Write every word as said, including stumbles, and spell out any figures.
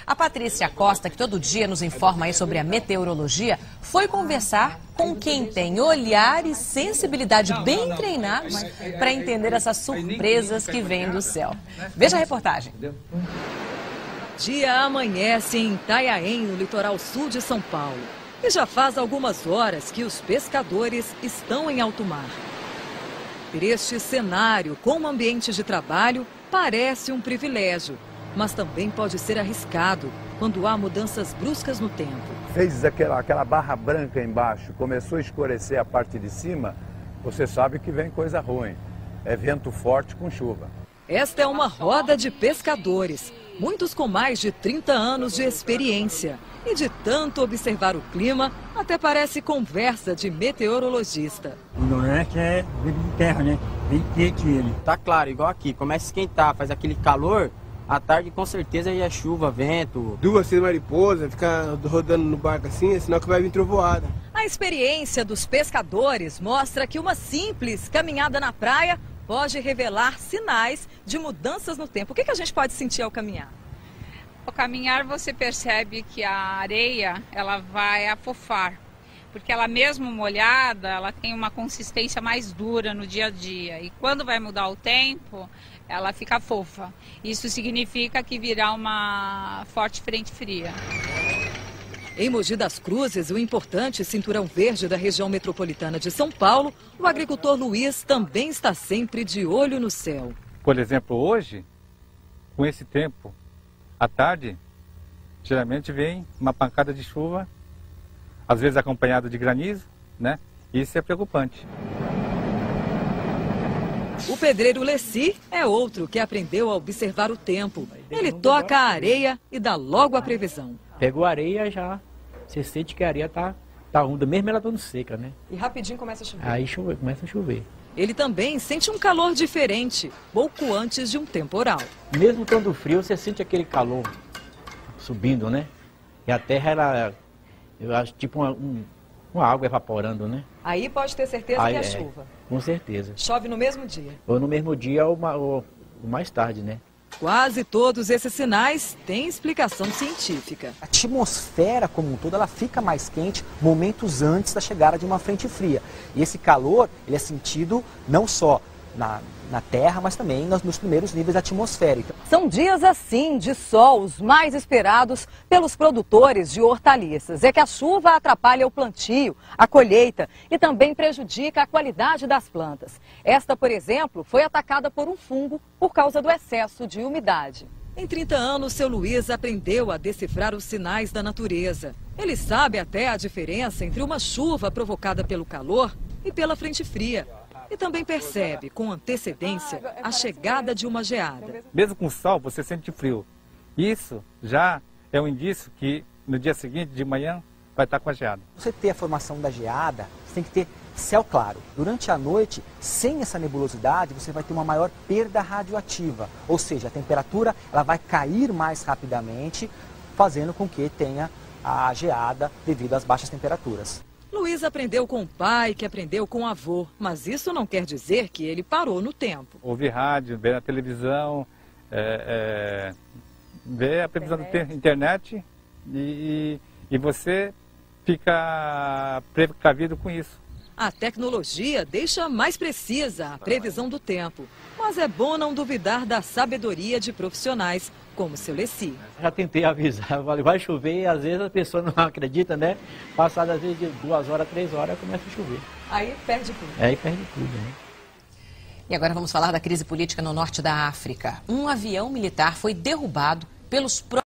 A Patrícia Costa, que todo dia nos informa aí sobre a meteorologia, foi conversar com quem tem olhar e sensibilidade bem treinados para entender essas surpresas que vêm do céu. Veja a reportagem. Dia amanhece em Itanhaém, no litoral sul de São Paulo. E já faz algumas horas que os pescadores estão em alto mar. Ter este cenário como ambiente de trabalho parece um privilégio, mas também pode ser arriscado quando há mudanças bruscas no tempo. Fez aquela, aquela barra branca embaixo, começou a escurecer a parte de cima, você sabe que vem coisa ruim. É vento forte com chuva. Esta é uma roda de pescadores, muitos com mais de trinta anos de experiência. E de tanto observar o clima, até parece conversa de meteorologista. O noroeste é vem de terra, né? Vem quente ele. Tá claro, igual aqui, começa a esquentar, faz aquele calor, à tarde com certeza já é chuva, vento. Duas, três mariposas, ficar rodando no barco assim, senão que vai vir trovoada. A experiência dos pescadores mostra que uma simples caminhada na praia pode revelar sinais de mudanças no tempo. O que que a gente pode sentir ao caminhar? Ao caminhar você percebe que a areia ela vai afofar, porque ela mesmo molhada, ela tem uma consistência mais dura no dia a dia. E quando vai mudar o tempo, ela fica fofa. Isso significa que virá uma forte frente fria. Em Mogi das Cruzes, o importante cinturão verde da região metropolitana de São Paulo, o agricultor Luiz também está sempre de olho no céu. Por exemplo, hoje, com esse tempo, à tarde, geralmente vem uma pancada de chuva, às vezes acompanhada de granizo, né? Isso é preocupante. O pedreiro Leci é outro que aprendeu a observar o tempo. Ele toca a areia e dá logo a previsão. Pegou a areia, já você sente que a areia tá, tá úmida, mesmo ela estando seca, né? E rapidinho começa a chover. Aí chove, começa a chover. Ele também sente um calor diferente, pouco antes de um temporal. Mesmo estando frio, você sente aquele calor subindo, né? E a terra, ela, eu acho tipo uma, um, uma água evaporando, né? Aí pode ter certeza Aí, que é, é chuva. Com certeza. Chove no mesmo dia. Ou no mesmo dia ou, ou, ou mais tarde, né? Quase todos esses sinais têm explicação científica. A atmosfera como um todo ela fica mais quente momentos antes da chegada de uma frente fria. E esse calor ele é sentido não só na, na Terra, mas também nos, nos primeiros níveis da atmosfera. Então... São dias assim de sol, os mais esperados pelos produtores de hortaliças. É que a chuva atrapalha o plantio, a colheita e também prejudica a qualidade das plantas. Esta, por exemplo, foi atacada por um fungo por causa do excesso de umidade. Em trinta anos, seu Luiz aprendeu a decifrar os sinais da natureza. Ele sabe até a diferença entre uma chuva provocada pelo calor e pela frente fria. E também percebe, com antecedência, a chegada de uma geada. Mesmo com sol, você sente frio. Isso já é um indício que no dia seguinte, de manhã, vai estar com a geada. Você ter a formação da geada, você tem que ter céu claro. Durante a noite, sem essa nebulosidade, você vai ter uma maior perda radioativa. Ou seja, a temperatura ela vai cair mais rapidamente, fazendo com que tenha a geada devido às baixas temperaturas. Luiz aprendeu com o pai, que aprendeu com o avô, mas isso não quer dizer que ele parou no tempo. Ouvir rádio, ver na televisão, é, é, ver a previsão da internet e, e você fica precavido com isso. A tecnologia deixa mais precisa a previsão do tempo, mas é bom não duvidar da sabedoria de profissionais como o seu Leci. Já tentei avisar, vai chover e às vezes a pessoa não acredita, né? Passado às vezes de duas horas, três horas, começa a chover. Aí perde tudo. Aí perde tudo, né? E agora vamos falar da crise política no norte da África. Um avião militar foi derrubado pelos próprios